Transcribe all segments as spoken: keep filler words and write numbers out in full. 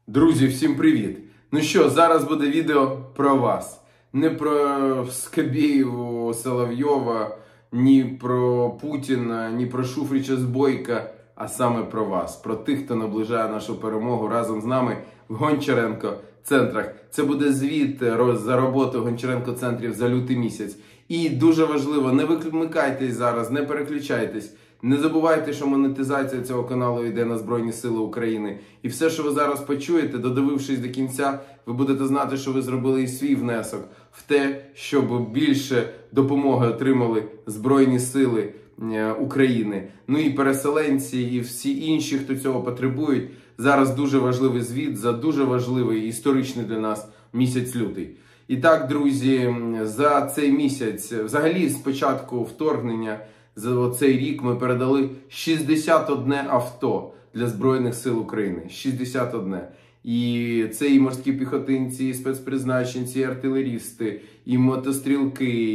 Друзі, всім привіт! Ну що, зараз буде відео про вас. Не про Скабєєву, Соловйова, ні про Путіна, ні про Шуфрича з Бойка, а саме про вас. Про тих, хто наближає нашу перемогу разом з нами в Гончаренко-центрах. Це буде звіт за роботу Гончаренко-центрів за лютий місяць. І дуже важливо, не вимикайтесь зараз, не переключайтесь. Не забувайте, що монетизація цього каналу йде на Збройні Сили України. І все, що ви зараз почуєте, додивившись до кінця, ви будете знати, що ви зробили і свій внесок в те, щоб більше допомоги отримали Збройні Сили України. Ну і переселенці, і всі інші, хто цього потребують. Зараз дуже важливий звіт за дуже важливий історичний для нас місяць лютий. І так, друзі, за цей місяць, взагалі з початку вторгнення, за цей рік ми передали шістдесят одне авто для Збройних Сил України. шістдесят одне. І це і морські піхотинці, і спецпризначенці, і артилерісти, і мотострілки,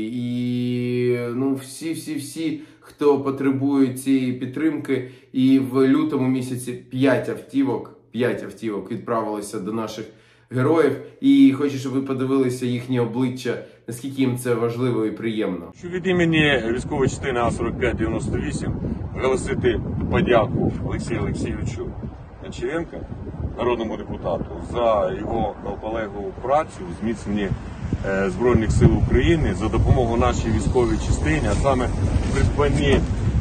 і ну, всі-всі-всі, хто потребує цієї підтримки. І в лютому місяці п'ять автівок, п'ять автівок відправилося до наших героїв. І хочу, щоб ви подивилися їхні обличчя, наскільки їм це важливо і приємно. Що від імені військової частини А сорок п'ять дев'яносто вісім оголосити подяку Олексію Олексійовичу Гончаренку, народному депутату, за його наполегливу працю в зміцненні е, Збройних Сил України, за допомогу нашій військовій частині, а саме придбанні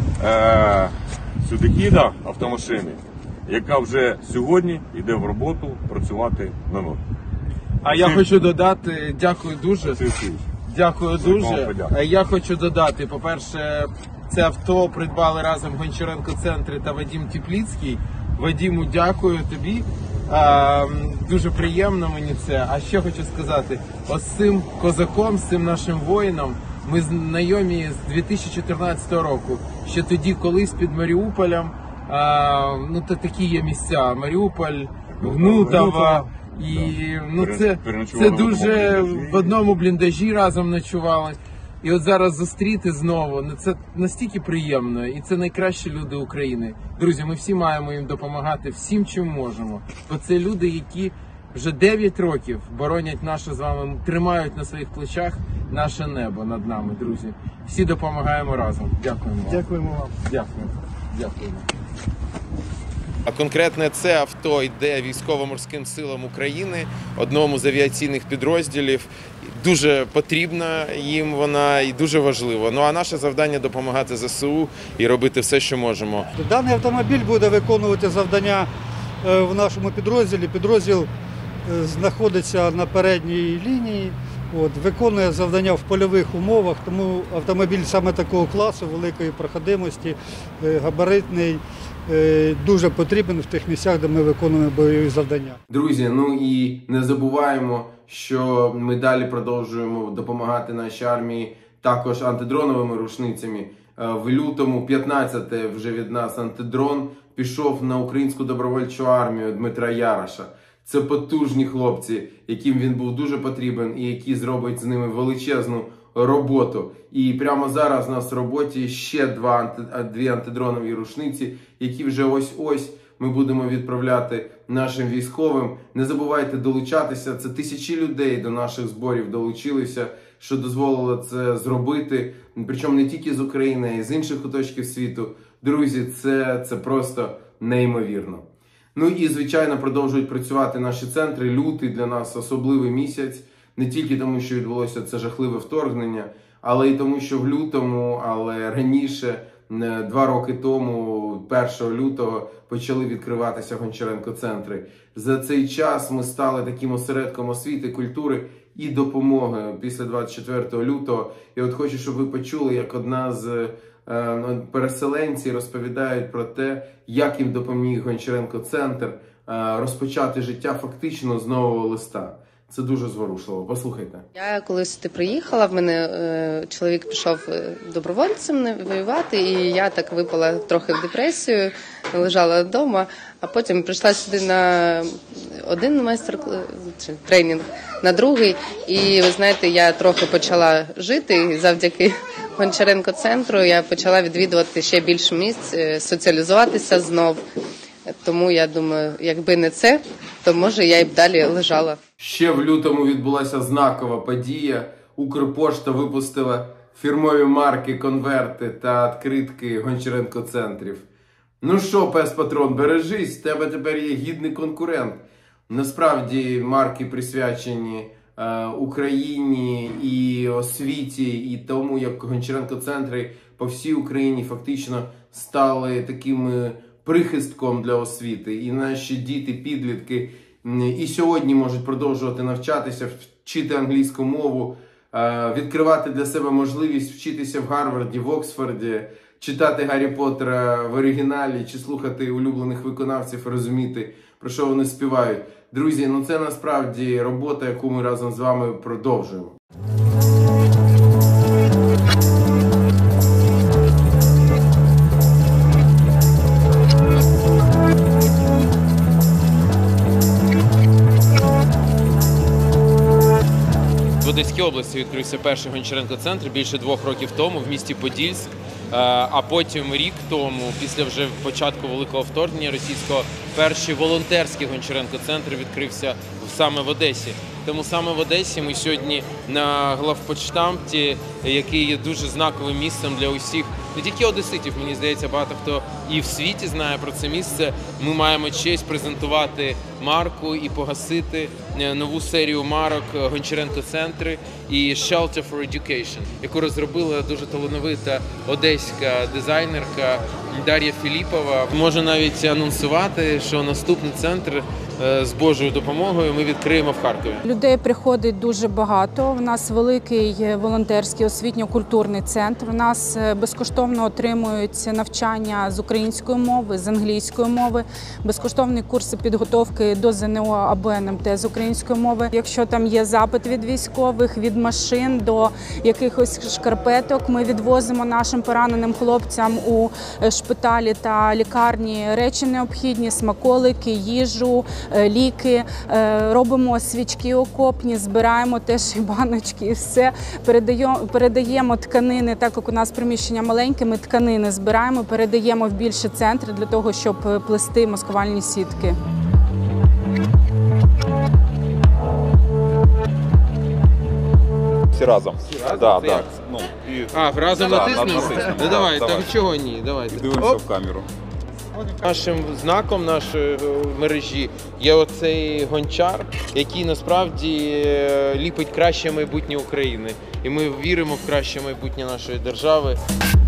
е, сюдихіда автомашини, яка вже сьогодні йде в роботу працювати на ноль. А я хочу додати, дякую дуже. Дякую дуже. Я хочу додати, по-перше, це авто придбали разом Гончаренко-центри та Вадим Тепліцький. Вадиму, дякую тобі. А, дуже приємно мені це. А ще хочу сказати, ось з цим козаком, з цим нашим воїном, ми знайомі з дві тисячі чотирнадцятого року. Ще тоді, колись під Маріуполем, а, ну то такі є місця. Маріуполь, Гнутова. І ну це, це дуже в одному бліндажі разом ночували. І от зараз зустріти знову, ну це настільки приємно. І це найкращі люди України. Друзі, ми всі маємо їм допомагати всім, чим можемо. Бо це люди, які вже дев'ять років боронять наше з вами, тримають на своїх плечах наше небо над нами, друзі. Всі допомагаємо разом. Дякуємо вам. Дякуємо вам. Дякую. Дякуємо. А конкретно це авто йде військово-морським силам України, одному з авіаційних підрозділів. Дуже потрібна їм вона і дуже важлива. Ну а наше завдання – допомагати зе се у і робити все, що можемо. Даний автомобіль буде виконувати завдання в нашому підрозділі. Підрозділ знаходиться на передній лінії, от, виконує завдання в польових умовах, тому автомобіль саме такого класу, великої проходимості, габаритний, дуже потрібен в тих місцях, де ми виконуємо бойові завдання. Друзі, ну і не забуваємо, що ми далі продовжуємо допомагати нашій армії також антидроновими рушницями. В лютому п'ятнадцяте вже від нас антидрон пішов на українську добровольчу армію Дмитра Яроша. Це потужні хлопці, яким він був дуже потрібен і які зроблять з ними величезну роботу. І прямо зараз у нас в роботі ще два анти, дві антидронові рушниці, які вже ось-ось ми будемо відправляти нашим військовим. Не забувайте долучатися, це тисячі людей до наших зборів долучилися, що дозволило це зробити. Причому не тільки з України, а й з інших куточків світу. Друзі, це, це просто неймовірно. Ну і, звичайно, продовжують працювати наші центри. Лютий для нас особливий місяць. Не тільки тому, що відбулося це жахливе вторгнення, але й тому, що в лютому, але раніше, два роки тому, першого лютого, почали відкриватися Гончаренко-центри. За цей час ми стали таким осередком освіти, культури і допомоги після двадцять четвертого лютого. І от хочу, щоб ви почули, як одна з е, переселенців розповідають про те, як їм допоміг Гончаренко-центр е, розпочати життя фактично з нового листа. Це дуже зворушливо. Послухайте. Я коли сюди приїхала, в мене е, чоловік пішов добровольцем воювати, і я так випала трохи в депресію, лежала вдома, а потім прийшла сюди на один майстер тренінг, на другий. І ви знаєте, я трохи почала жити завдяки Гончаренко-центру. Я почала відвідувати ще більше місць, соціалізуватися знов. Тому я думаю, якби не це, то може я й б далі лежала. Ще в лютому відбулася знакова подія. Укрпошта випустила фірмові марки, конверти та відкритки Гончаренко-центрів. Ну що, пес-патрон, бережись, в тебе тепер є гідний конкурент. Насправді марки присвячені е, Україні і освіті, і тому, як Гончаренко-центри по всій Україні фактично стали таким прихистком для освіти. І наші діти, підлітки і сьогодні можуть продовжувати навчатися, вчити англійську мову, е, відкривати для себе можливість вчитися в Гарварді, в Оксфорді, читати Гаррі Поттера в оригіналі чи слухати улюблених виконавців, розуміти, про що вони співають. Друзі, ну це насправді робота, яку ми разом з вами продовжуємо. В Одеській області відкрився перший Гончаренко-центр більше двох років тому в місті Подільськ, а потім рік тому, після вже початку великого вторгнення російського, перший волонтерський Гончаренко-центр відкрився саме в Одесі. Тому саме в Одесі ми сьогодні на главпочтамті, який є дуже знаковим місцем для усіх, не тільки одеситів, мені здається, багато хто і в світі знає про це місце. Ми маємо честь презентувати марку і погасити нову серію марок Гончаренко-центри і Shelter for Education, яку розробила дуже талановита одеська дизайнерка Дар'я Філіпова. Можу навіть анонсувати, що наступний центр з Божою допомогою ми відкриємо в Харкові. Людей приходить дуже багато. У нас великий волонтерський освітньо-культурний центр. У нас безкоштовно отримують навчання з української мови, з англійської мови, безкоштовні курси підготовки до ЗНО або ен ем те з української мови. Якщо там є запит від військових, від машин до якихось шкарпеток, ми відвозимо нашим пораненим хлопцям у шпиталі та лікарні речі необхідні, смаколики, їжу, ліки, робимо свічки окопні, збираємо теж і баночки і все. Передаємо, передаємо тканини, так як у нас приміщення маленьке, ми тканини збираємо, передаємо в більші центри для того, щоб плести маскувальні сітки. Всі разом. Всі разом? Да, Це да. як? Ну, і... А, разом Да, натиснемо? натиснемо. Ну давай, Давай. так чого ні, давайте. І дивимося Оп. в камеру. Нашим знаком нашої мережі є оцей гончар, який насправді ліпить краще майбутнє України. І ми віримо в краще майбутнє нашої держави.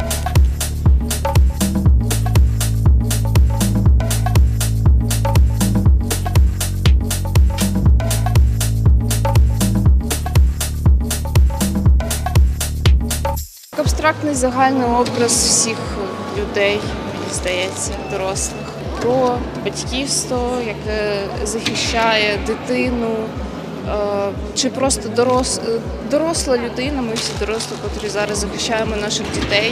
Абстрактний загальний образ всіх людей, мені здається, дорослих. Про батьківство, яке захищає дитину, чи просто дорос... доросла людина, ми всі дорослі, котрі зараз захищаємо наших дітей.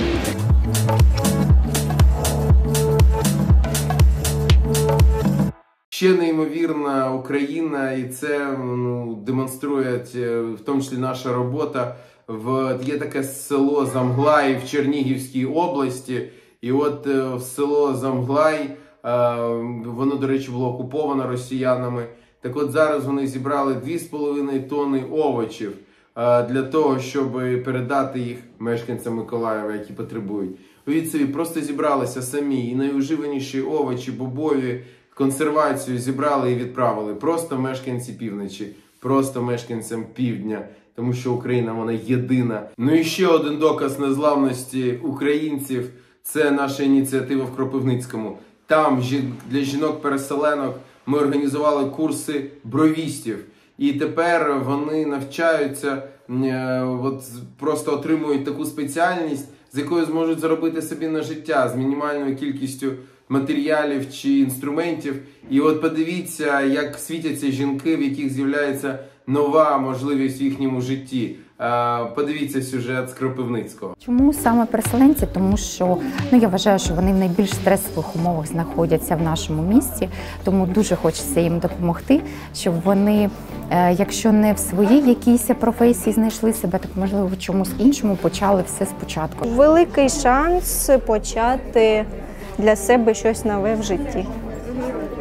Ще неймовірна Україна, і це ну, демонструє в тому числі наша робота. В, є таке село Замглай в Чернігівській області, і от в село Замглай, воно, до речі, було окуповано росіянами. Так от зараз вони зібрали дві з половиною тонни овочів для того, щоб передати їх мешканцям Миколаєва, які потребують. Уявіть собі, просто зібралися самі і найуживаніші овочі, бобові, консервацію зібрали і відправили. Просто мешканці півночі, просто мешканцям півдня. Тому що Україна, вона єдина. Ну і ще один доказ незламності українців – це наша ініціатива в Кропивницькому. Там для жінок-переселенок ми організували курси бровістів. І тепер вони навчаються, от просто отримують таку спеціальність, з якою зможуть заробити собі на життя, з мінімальною кількістю матеріалів чи інструментів. І от подивіться, як світяться жінки, в яких з'являється нова можливість в їхньому житті. Подивіться сюжет з Кропивницького. Чому саме переселенці? Тому що ну, я вважаю, що вони в найбільш стресових умовах знаходяться в нашому місті, тому дуже хочеться їм допомогти, щоб вони, якщо не в своїй якійсь професії знайшли себе, так можливо в чомусь іншому почали все спочатку. Великий шанс почати для себе щось нове в житті.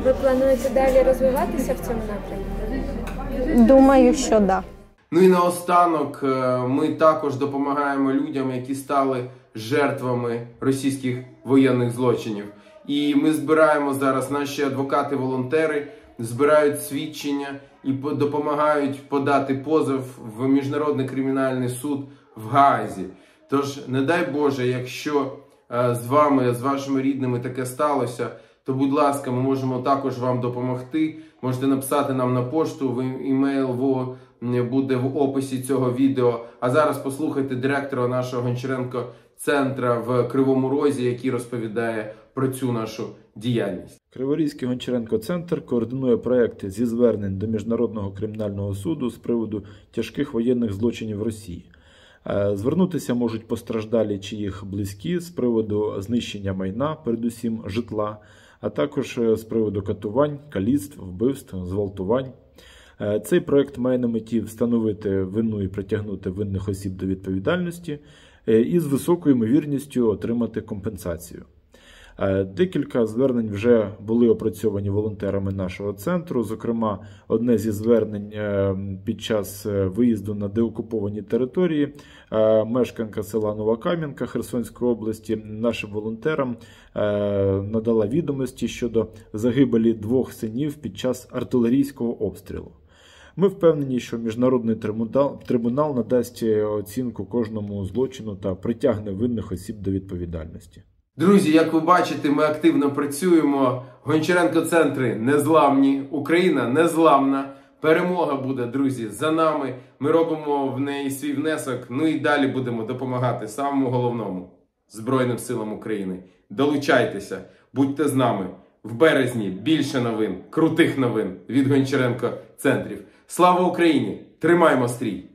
Ви плануєте далі розвиватися в цьому напрямку? Думаю, що так. Да. Ну і наостанок ми також допомагаємо людям, які стали жертвами російських воєнних злочинів. І ми збираємо зараз, наші адвокати-волонтери збирають свідчення і допомагають подати позов в Міжнародний кримінальний суд в Гаазі. Тож, не дай Боже, якщо з вами, з вашими рідними таке сталося, то, будь ласка, ми можемо також вам допомогти. Можете написати нам на пошту, імейл буде в описі цього відео. А зараз послухайте директора нашого Гончаренко центра в Кривому Розі, який розповідає про цю нашу діяльність. Криворізький Гончаренко центр координує проекти зі звернень до Міжнародного кримінального суду з приводу тяжких воєнних злочинів Росії. Звернутися можуть постраждалі чи їх близькі з приводу знищення майна, передусім житла, а також з приводу катувань, каліцтв, вбивств, зґвалтувань. Цей проект має на меті встановити вину і притягнути винних осіб до відповідальності і з високою ймовірністю отримати компенсацію. Декілька звернень вже були опрацьовані волонтерами нашого центру. Зокрема, одне зі звернень під час виїзду на деокуповані території, мешканка села Нова Кам'янка Херсонської області нашим волонтерам надала відомості щодо загибелі двох синів під час артилерійського обстрілу. Ми впевнені, що Міжнародний трибунал надасть оцінку кожному злочину та притягне винних осіб до відповідальності. Друзі, як ви бачите, ми активно працюємо. Гончаренко-центри незламні, Україна незламна. Перемога буде, друзі, за нами. Ми робимо в неї свій внесок, ну і далі будемо допомагати самому головному – Збройним силам України. Долучайтеся, будьте з нами. В березні більше новин, крутих новин від Гончаренко-центрів. Слава Україні! Тримаймо стрій!